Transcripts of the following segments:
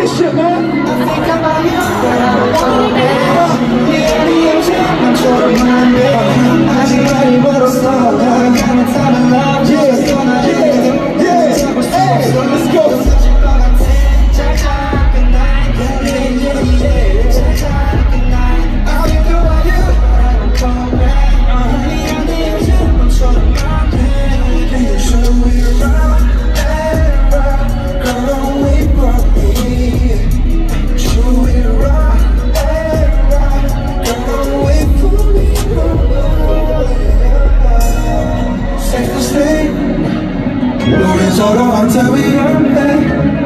this shit, man. I think about you, but I don't want it. Let's go. Until we run back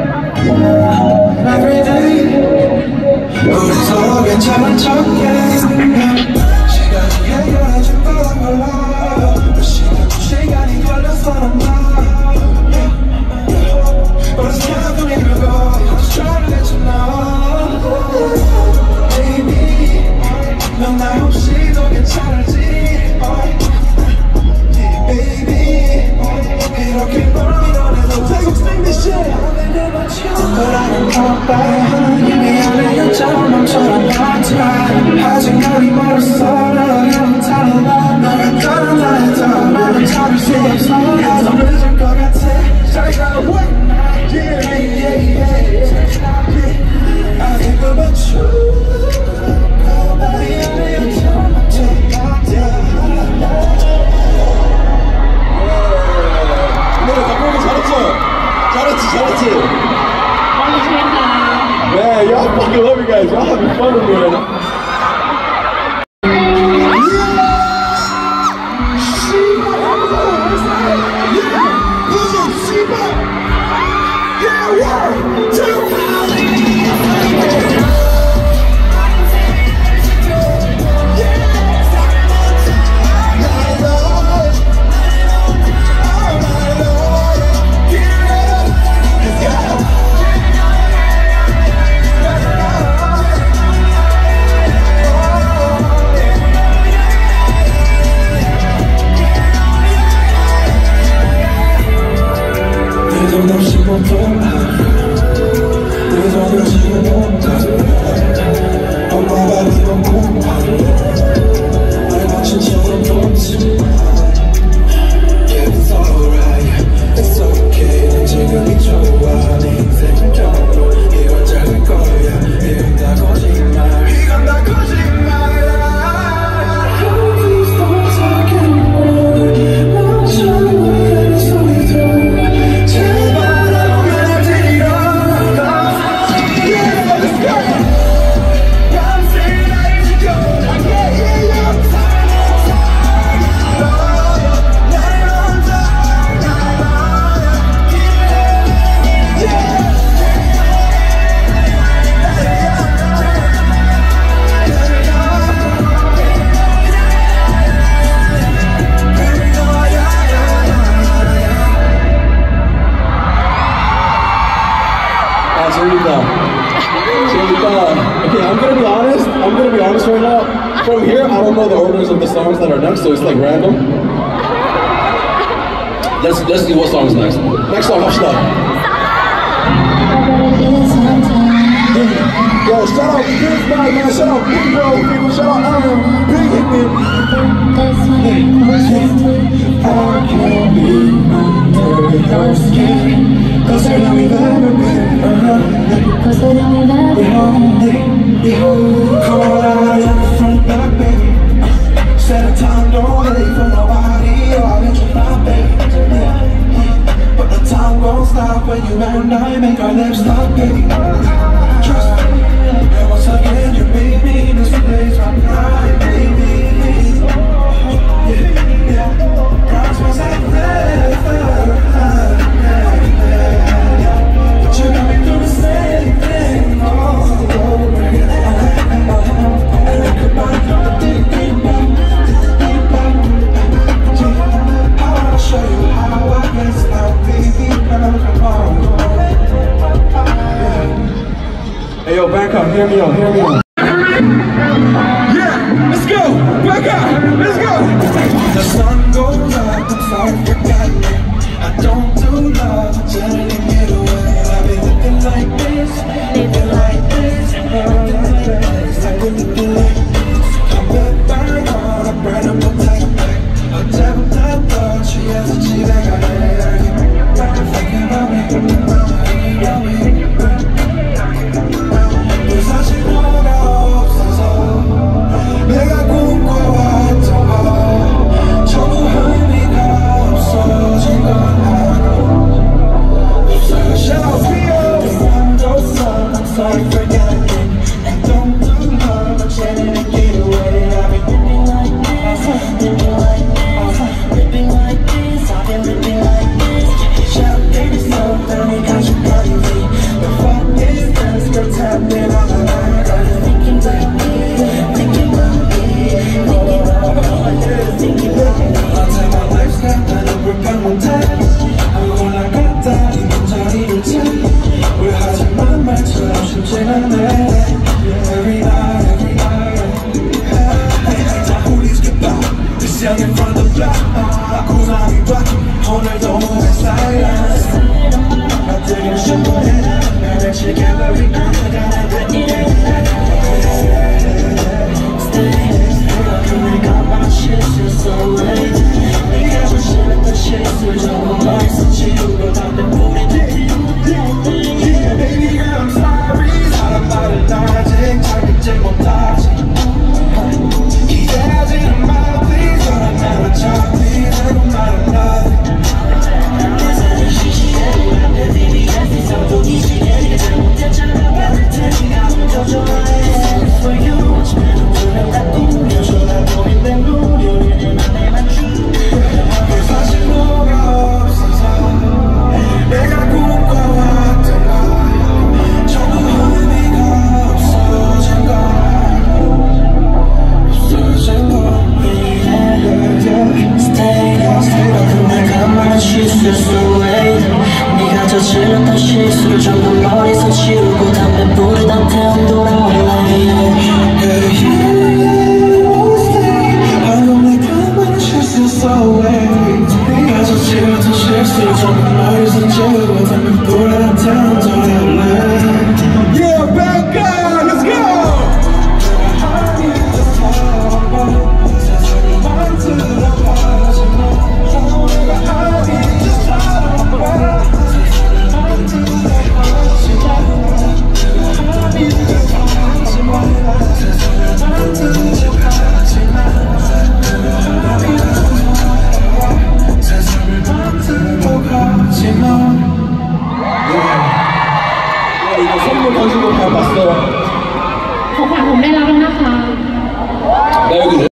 every day. 우리 서로 괜찮은 척해. 시간이 가지 말아. 시간이 걸려서 난 말. But it's not for me to go. Just trying to let you know, baby. 넌 나 없이 더 괜찮을지, baby. 이렇게 Take them, sing this shit. But I don't talk back. 이미 안에 연장 멈춰라 같아. 아직 날이 멀었어. 너랑 달라. 너를 따라 나의 다음은 참을 수 없어. 나도 늦을 것 같아. 잘 가라 wait. Yeah. I think about you. 이미 안에 연장 멈춰라 같아. 잘했지. Man, y'all fucking love you guys. Y'all having fun with me right now. Okay, I'm gonna be honest right now. From here, I don't know the orders of the songs that are next, so it's like random. Let's see what song's next. Next song, hush up. Yo, shout out Chris Bag, man. Shout out Big Bro, people. Shout out Aaron. Big hit me. I can't be under your skin. Closer than we've ever been. Closer than we've ever been. Come on out in the front back, baby. Set a time, don't wait for nobody. I'll let you fly, baby. But the time won't stop when you and I make our lips stop, baby. Trust me. And once again, you made me this place right now, baby. Yeah. Promise me that forever. But you got me through the same thing all over again. And I could buy you the deep back. I wanna show you how I guess now, baby. Come on. Hey yo, back up, hear me out. Yeah, let's go, back up, let's go. The sun goes up, I'm sorry forgot me. I don't do love, I'm turning it away. I've been looking like this. 나는 불평 못해 안 올라갔다 이런 자리를 차 왜 하지만 말처럼 쉽진 않네 Every night 자 우리 skip This young in front of the block 고상이 봐 오늘도 내 silence 나들긴 충분해 나를 지켜버리 나가는 이래 Stay 내가 마실 수 late 네가 부시는 실수 조금 멀리서 지우고 담배 뿌리는 Yeah baby girl I'm sorry 사람 말을 아직 잘 믿지 못하지 기대하지는 마 please 난 어차피 내고 말은 nothing 내 사진 시시해 우란데 BBS에서 보기 시계 네가 잘못했잖아 받을 테니 아무 더 좋아해 For you 어쩌면 눈을 다 꾸며줘 날 보면 내 무료를 나에만 주 사실 뭐가 없어서 내가 꿈꿔왔던 거 전부 의미가 없어진 거 Stay 내가 마실 수 late 네가 저질렀던 실수를 전부 머리서 지우고 담배 뿌리던 태움 돌아올래 방금 내가 마실 수 late 네가 저질렀던 실수를 전부 머리서 지우고 담배 뿌리던 태움 돌아올래 Yeah, bad guy, let's go! 이거 선물 던진 거 다 봤어요. ของขวัญผมได้รับแล้วนะคะ 나 여기